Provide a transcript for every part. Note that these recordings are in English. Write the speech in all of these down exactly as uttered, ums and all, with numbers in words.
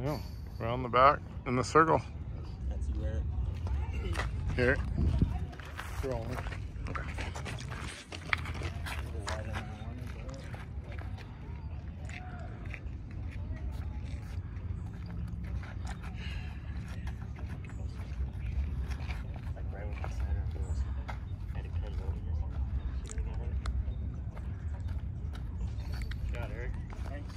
Yeah, around the back in the circle. That's you, Eric. Here. Rolling. Okay. Got Eric. Thanks.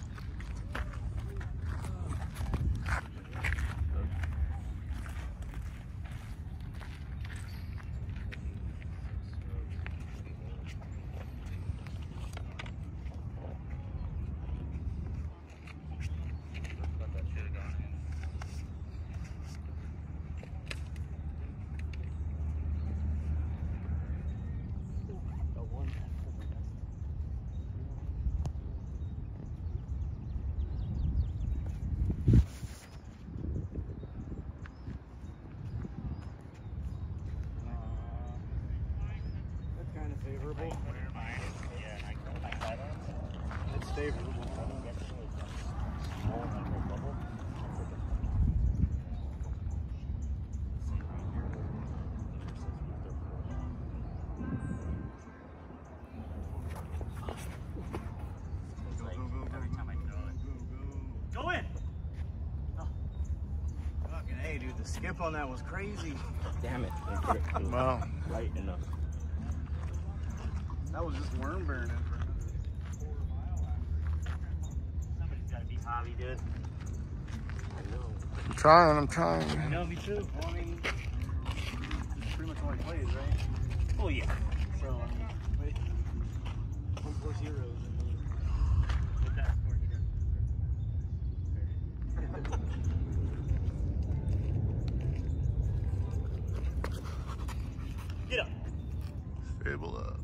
Kind of favorable. Yeah, I It's favorable. Go in! Fucking hey, dude, the skip on that was crazy. Damn it. Wow. Right enough. That was just worm burning for another quarter mile after. Somebody's gotta be hobby, dude. I know. I'm trying, I'm trying. I know, me too. Well, I mean, it's pretty much all he plays, right? Oh, yeah. So, I mean, wait. One course heroes. With that score, he does. Get up. Stable up.